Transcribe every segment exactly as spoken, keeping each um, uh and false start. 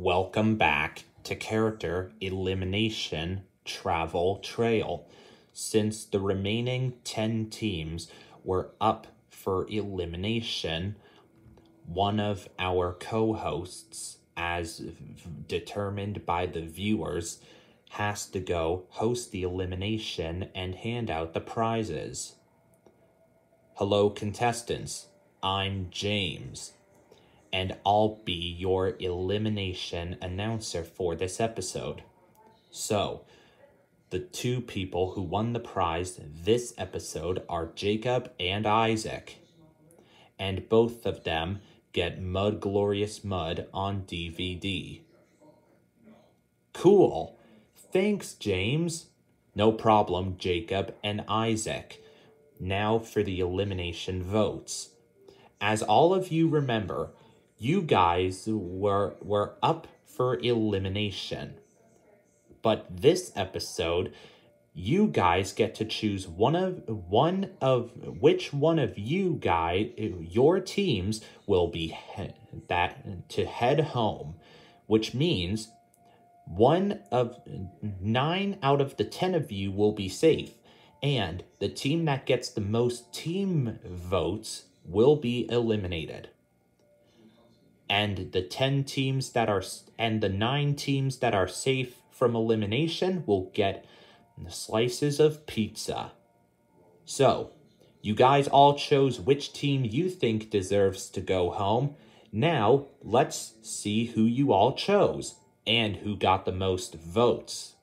Welcome back to Character Elimination Travel Trail. Since the remaining ten teams were up for elimination, one of our co-hosts, as determined by the viewers, has to go host the elimination and hand out the prizes. Hello, contestants. I'm James, and I'll be your elimination announcer for this episode. So, the two people who won the prize this episode are Jacob and Isaac, and both of them get Mud Glorious Mud on D V D. Cool. Thanks, James. No problem, Jacob and Isaac. Now for the elimination votes. As all of you remember, you guys were, were up for elimination. But this episode, you guys get to choose one of one of which one of you guys, your teams, will be he that to head home, which means one of nine out of the ten of you will be safe, and the team that gets the most team votes will be eliminated. And the ten teams that are and the nine teams that are safe from elimination will get slices of pizza. So, you guys all chose which team you think deserves to go home. Now, let's see who you all chose and who got the most votes.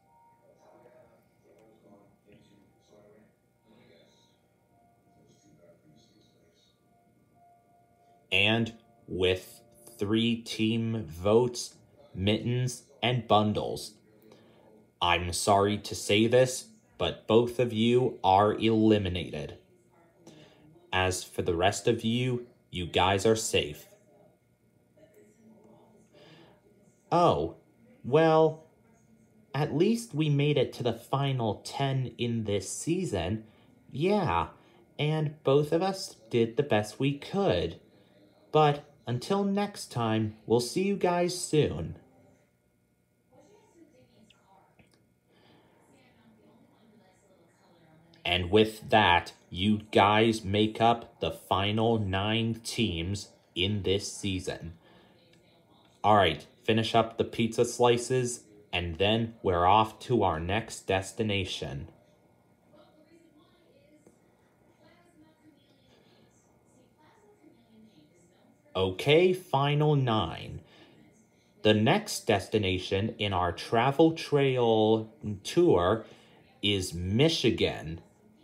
And with three team votes, Mittens and Bundles, I'm sorry to say this, but both of you are eliminated. As for the rest of you, you guys are safe. Oh, well, at least we made it to the final ten in this season. Yeah, and both of us did the best we could. But until next time, we'll see you guys soon. And with that, you guys make up the final nine teams in this season. Alright, finish up the pizza slices, and then we're off to our next destination. Okay, final nine. The next destination in our travel trail tour is Michigan.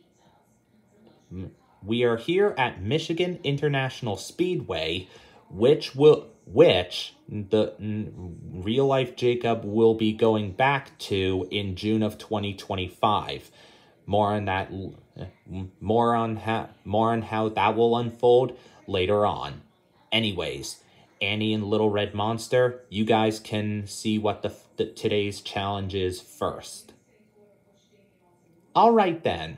We are here at Michigan International Speedway, which will which the real life Jacob will be going back to in June of twenty twenty-five. More on that more on how more on how that will unfold later on. Anyways, Annie and Little Red Monster, you guys can see what the, the today's challenge is first. All right then.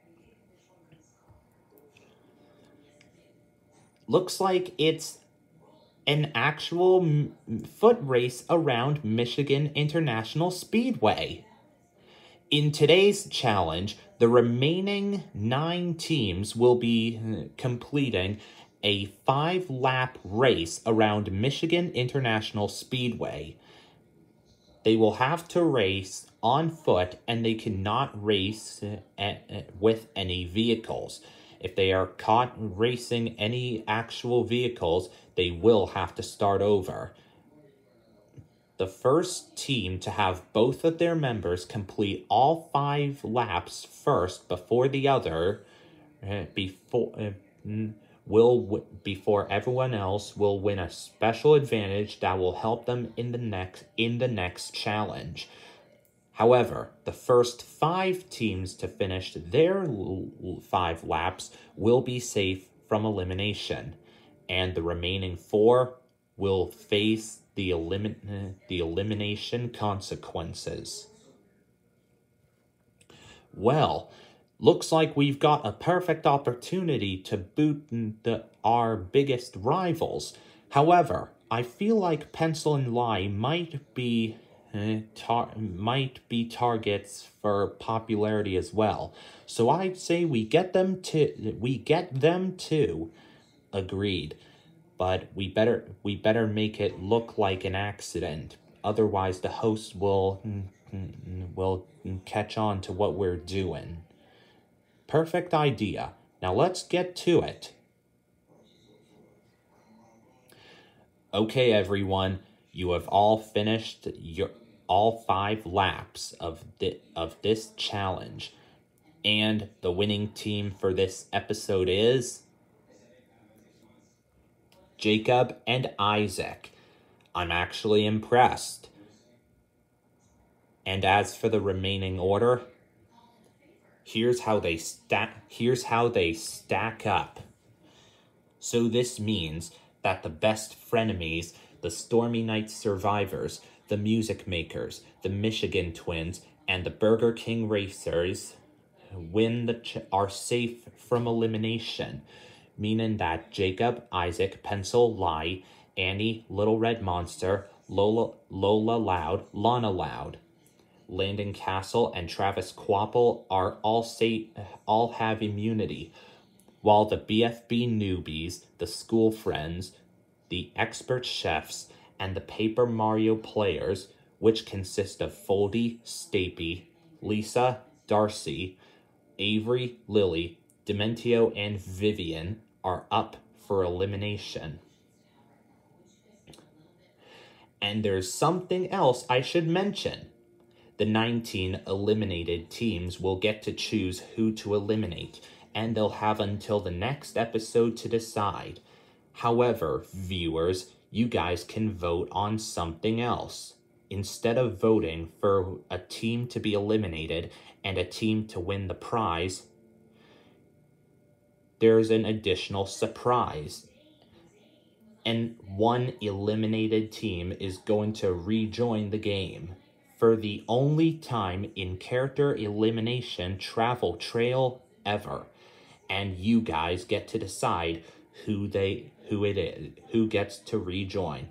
Looks like it's an actual m foot race around Michigan International Speedway. In today's challenge, the remaining nine teams will be completing a five-lap race around Michigan International Speedway. They will have to race on foot, and they cannot race with any vehicles. If they are caught racing any actual vehicles, they will have to start over. The first team to have both of their members complete all five laps first before the other, uh, before uh, will before everyone else will win a special advantage that will help them in the next in the next challenge. However, the first five teams to finish their five laps will be safe from elimination, and the remaining four will face the elimin the elimination consequences. Well, looks like we've got a perfect opportunity to boot the, our biggest rivals. However, I feel like Pencil and Lie might be uh, tar- might be targets for popularity as well. So I'd say we get them to we get them too. Agreed. But we better we better make it look like an accident. Otherwise the host will will catch on to what we're doing. Perfect idea. Now let's get to it. Okay, everyone, you have all finished your all five laps of the, of this challenge. And the winning team for this episode is Jacob and Isaac. I'm actually impressed. And as for the remaining order, here's how they stack here's how they stack up. So this means that the best frenemies, the Stormy Night survivors, the music makers, the Michigan twins, and the Burger King racers win the ch- are safe from elimination, meaning that Jacob, Isaac, Pencil, Lie, Annie, Little Red Monster, Lola, Lola Loud, Lana Loud, Landon Castle, and Travis Quapple are all safe, all have immunity, while the B F B newbies, the school friends, the expert chefs, and the Paper Mario players, which consist of Foldy, Stapy, Lisa, Darcy, Avery, Lily, Dementio, and Vivian, are up for elimination. And there's something else I should mention. The nineteen eliminated teams will get to choose who to eliminate, and they'll have until the next episode to decide. However, viewers, you guys can vote on something else. Instead of voting for a team to be eliminated and a team to win the prize, there's an additional surprise. And one eliminated team is going to rejoin the game for the only time in character elimination travel trail ever. And you guys get to decide who they who it is, who gets to rejoin.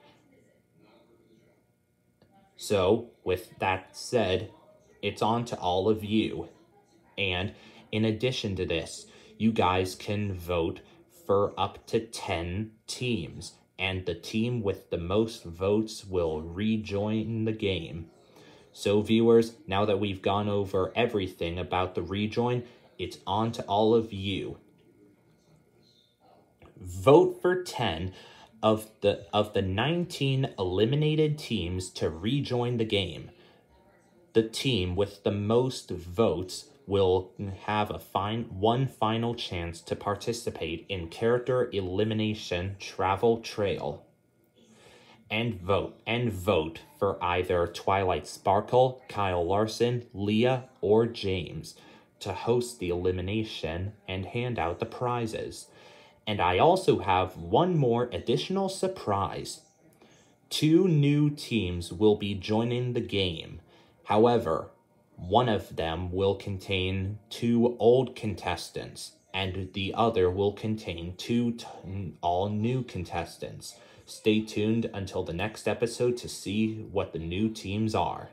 So, with that said, it's on to all of you. And in addition to this, you guys can vote for up to ten teams, and the team with the most votes will rejoin the game. So viewers, now that we've gone over everything about the rejoin, it's on to all of you. Vote for ten of the of the nineteen eliminated teams to rejoin the game. The team with the most votes will have a fine one final chance to participate in character elimination travel trail. And vote and vote for either Twilight Sparkle, Kyle Larson, Leah, or James to host the elimination and hand out the prizes. And I also have one more additional surprise. Two new teams will be joining the game. However, one of them will contain two old contestants, and the other will contain two t- all new contestants. Stay tuned until the next episode to see what the new teams are.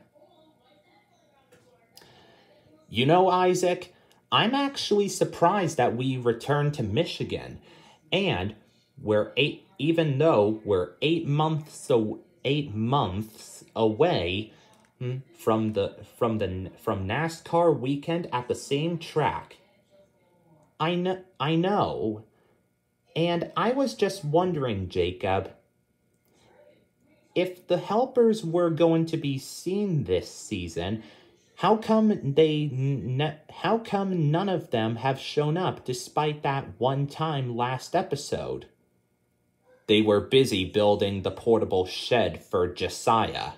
You know, Isaac, I'm actually surprised that we returned to Michigan, and we're eight, even though we're eight months so eight months away from the from the from NASCAR weekend at the same track. I know, I know, and I was just wondering, Jacob, if the helpers were going to be seen this season, how come they n- how come none of them have shown up despite that one time last episode? They were busy building the portable shed for Josiah.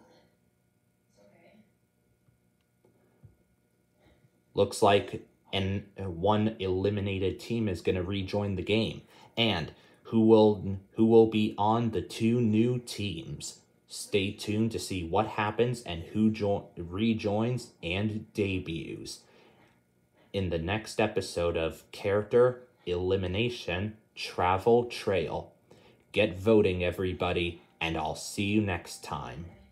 Looks like an one eliminated team is going to rejoin the game. And who will who will be on the two new teams? Stay tuned to see what happens and who jo- rejoins and debuts in the next episode of Character Elimination Travel Trail. get voting, everybody, and I'll see you next time.